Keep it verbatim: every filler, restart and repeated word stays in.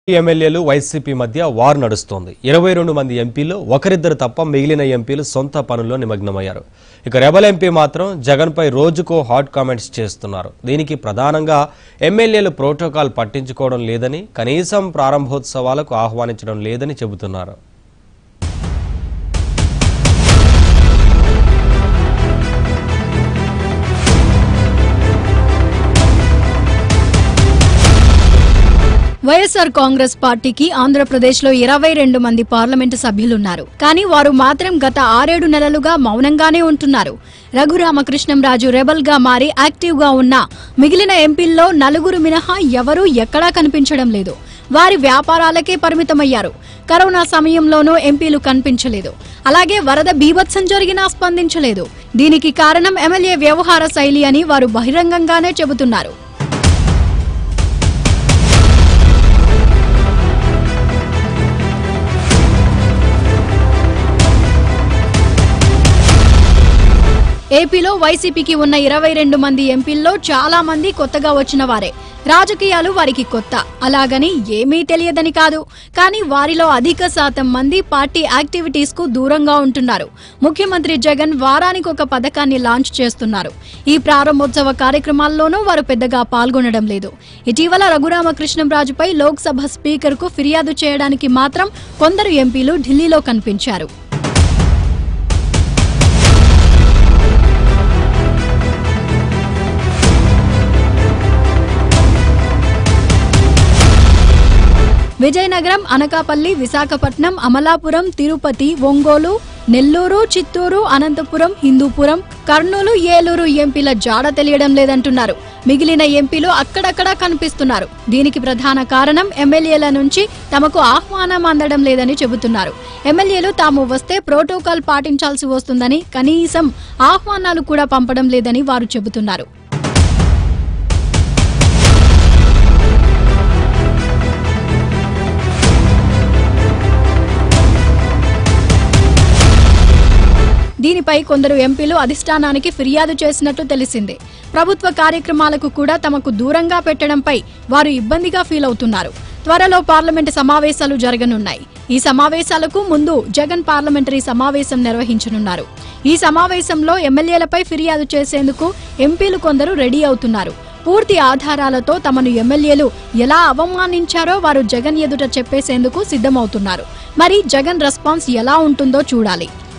ఎమ్మెల్యేలు వైసీపీ మధ్య వార్ నడుస్తోంది. ఇరవై రెండు మంది ఎంపీలు ఒకరిద్దరు తప్ప మిగిలిన ఎంపీలు సొంత పనుల్లో నిమగ్నమయ్యారు. ఇక రెబల్ ఎంపీ మాత్రం జగన్ పై రోజుకో హాట్ కామెంట్స్ చేస్తున్నారు. దీనికి ప్రధానంగా ఎమ్మెల్యేలు ప్రోటోకాల్ పట్టించుకోవడం లేదని, కనీసం ప్రారంభోత్సవాలకు ఆహ్వానించడం లేదని చెబుతున్నారు. వైఎస్ఆర్ కాంగ్రెస్ పార్టీకి ఆంధ్రప్రదేశ్లో ఇరవై రెండు మంది పార్లమెంటు సభ్యులున్నారు. కానీ వారు మాత్రం గత ఆరేడు నెలలుగా మౌనంగానే ఉంటున్నారు. రఘురామకృష్ణంరాజు రెబల్ గా మారి యాక్టివ్ గా ఉన్న మిగిలిన ఎంపీల్లో నలుగురు మినహా ఎవరూ ఎక్కడా కనిపించడం లేదు. వారి వ్యాపారాలకే పరిమితమయ్యారు. కరోనా సమయంలోనూ ఎంపీలు కనిపించలేదు. అలాగే వరద బీభత్సం జరిగినా స్పందించలేదు. దీనికి కారణం ఎమ్మెల్యే వ్యవహార శైలి అని వారు బహిరంగంగానే చెబుతున్నారు. ఏపీలో వైసీపీకి ఉన్న ఇరవై రెండు మంది ఎంపీల్లో చాలా మంది కొత్తగా వచ్చిన వారే. రాజకీయాలు వారికి కొత్త, అలాగని ఏమీ తెలియదని కాదు. కానీ వారిలో అధిక శాతం మంది పార్టీ యాక్టివిటీస్ కు దూరంగా ఉంటున్నారు. ముఖ్యమంత్రి జగన్ వారానికి ఒక పథకాన్ని లాంచ్ చేస్తున్నారు. ఈ ప్రారంభోత్సవ కార్యక్రమాల్లోనూ వారు పెద్దగా పాల్గొనడం లేదు. ఇటీవల రఘురామకృష్ణంరాజుపై లోక్సభ స్పీకర్ కు ఫిర్యాదు చేయడానికి మాత్రం కొందరు ఎంపీలు ఢిల్లీలో కనిపించారు. విజయనగరం, అనకాపల్లి, విశాఖపట్నం, అమలాపురం, తిరుపతి, ఒంగోలు, నెల్లూరు, చిత్తూరు, అనంతపురం, హిందూపురం, కర్నూలు, ఏలూరు ఎంపీల జాడ తెలియడం లేదంటున్నారు. మిగిలిన ఎంపీలు అక్కడక్కడా కనిపిస్తున్నారు. దీనికి ప్రధాన కారణం ఎమ్మెల్యేల నుంచి తమకు ఆహ్వానం అందడం లేదని చెబుతున్నారు. ఎమ్మెల్యేలు తాము వస్తే ప్రోటోకాల్ పాటించాల్సి వస్తుందని, కనీసం ఆహ్వానాలు కూడా పంపడం లేదని వారు చెబుతున్నారు. దీనిపై కొందరు ఎంపీలు అధిష్టానానికి ఫిర్యాదు చేసినట్టు తెలిసింది. ప్రభుత్వ కార్యక్రమాలకు కూడా తమకు దూరంగా పెట్టడంపై వారు ఇబ్బందిగా ఫీల్ అవుతున్నారు. త్వరలో పార్లమెంటు సమావేశాలు జరగనున్నాయి. ఈ సమావేశాలకు ముందు జగన్ పార్లమెంటరీ సమావేశం నిర్వహించనున్నారు. ఈ సమావేశంలో ఎమ్మెల్యేలపై ఫిర్యాదు చేసేందుకు ఎంపీలు కొందరు రెడీ అవుతున్నారు. పూర్తి ఆధారాలతో తమను ఎమ్మెల్యేలు ఎలా అవమానించారో వారు జగన్ ఎదుట చెప్పేసేందుకు సిద్ధమవుతున్నారు. మరి జగన్ రెస్పాన్స్ ఎలా ఉంటుందో చూడాలి.